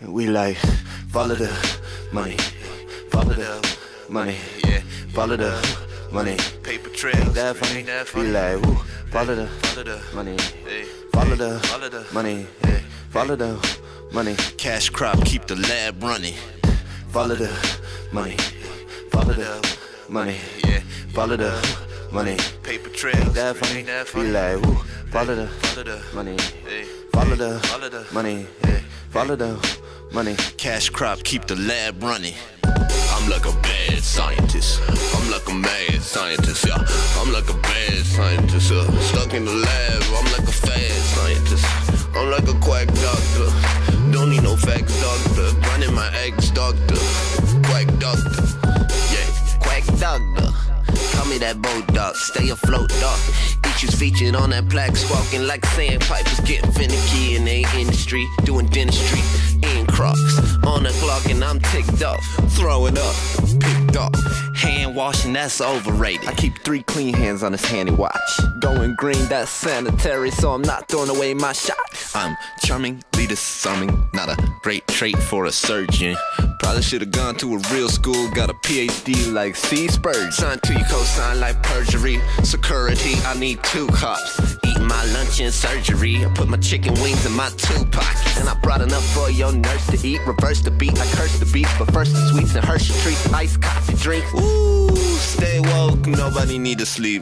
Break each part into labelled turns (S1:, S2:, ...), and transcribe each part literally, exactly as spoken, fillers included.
S1: We like, follow the money, follow the money, yeah, follow the money, paper trails, that funny, that funny. We like, woo, follow the, follow the money, follow the, follow the money, follow the money, cash crop, keep the lab running, follow the money, follow the money, yeah, follow the money, paper trails, that funny, that funny. We like, woo, follow the, follow the money, follow the, follow the money, follow the money, cash crop, keep the lab running. I'm like a bad scientist, I'm like a mad scientist, yeah. I'm like a bad scientist, yeah. Stuck in the lab, I'm like a fad scientist. I'm like a quack doctor, don't need no facts doctor. Running my eggs doctor, quack doctor, yeah, quack doctor. Call me that boat dog, stay afloat dog. Issues featured on that plaque, squawking like sandpipers, getting finicky in the industry, doing dentistry, in Crocs, on the clock and I'm ticked off, throwing up, picked up, hand washing, that's overrated. I keep three clean hands on this handy watch, going green, that's sanitary, so I'm not throwing away my shot. I'm charming, disarming, not a great trait for a surgeon. Probably should've gone to a real school, got a P H D like C. Spurgeon. Signed to your cosign like perjury, security, I need two cops. Eating my lunch in surgery, I put my chicken wings in my two pockets. And I brought enough for your nurse to eat, reverse the beat, I curse the beast, but first the sweets and Hershey treats, iced coffee drinks. Ooh, stay woke, nobody need to sleep.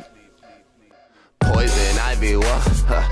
S1: Poison ivy, what? Huh.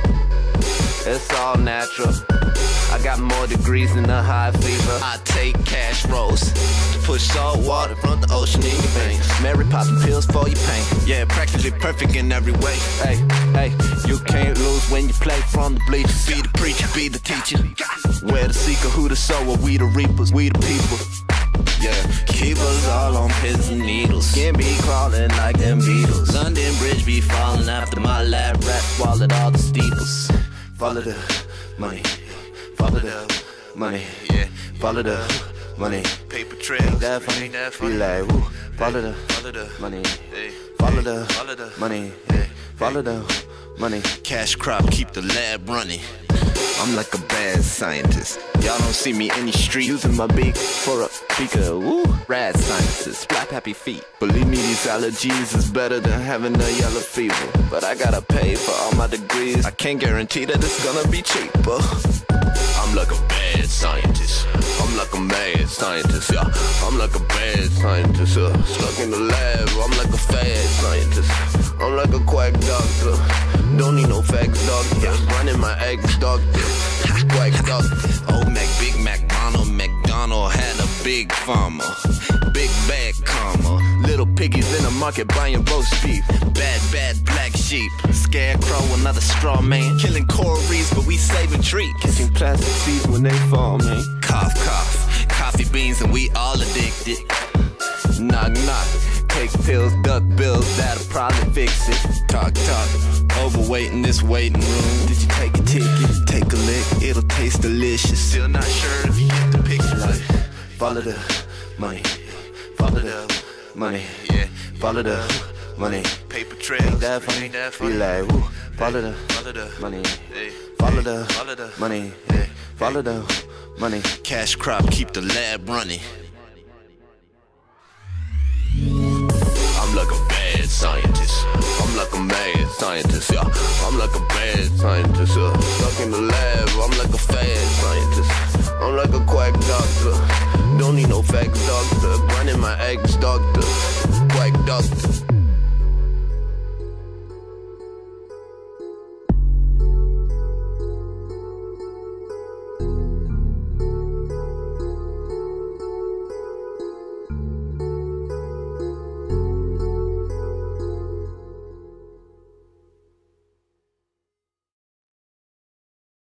S1: It's all natural. I got more degrees than a high fever. I take cash rolls to push salt water from the ocean in your veins. Mary popping pills for your pain. Yeah, practically perfect in every way. Hey, hey, you can't lose when you play from the bleachers. Be the preacher, be the teacher. We're the seeker, who the sower, we the reapers, we the people. Yeah, keep us all on pins and needles. Skin be crawling like them beetles. London Bridge be falling after my lab rat swallowed all the steeples. Follow the money, follow the money, yeah, follow the money, paper trails, that funny, that funny. We like, woo, follow the, follow the money, follow the, follow the money, follow the money, cash crop, keep the lab running. I'm like a bad scientist. Y'all don't see me in the street using my beak for a speaker. Woo, rad scientists, flap happy feet. Believe me, these allergies is better than having a yellow fever. But I gotta pay for all my degrees. I can't guarantee that it's gonna be cheaper. I'm like a bad scientist. I'm like a mad scientist, yeah. I'm like a bad scientist, yeah. Stuck in the lab, I'm like a fad scientist. I'm like a quack doctor, don't need no facts doctor. Running my eggs doctor, quack doctor. Old Mac, Big Mac, Ronald McDonald had a big farmer, big bag comma. Little piggies in the market buying roast beef. Bad, bad black sheep. Scarecrow, another straw man. Killing cories, but we saving trees. Catching plastic seeds when they fall, man. Cough, cough. Coffee beans and we all addicted. Knock, knock. Take pills, duck bills, that'll probably fix it. Talk, talk. Overweight in this waiting room. Did you take a ticket? Take a lick, it'll taste delicious. Still not sure if you get the picture. Like, follow the money, follow the money, yeah, follow the money, paper trails, that funny, that funny. We like, woo, follow the, follow the money, follow the, follow the money, follow the money, cash crop, keep the lab running. I'm like a bad scientist, I'm like a mad scientist, yeah. I'm like a bad scientist, yeah. Stuck in the lab, I'm like a fad scientist. I'm like a quack doctor, don't need no facts doctor. Running my eggs doctor, quack doctor.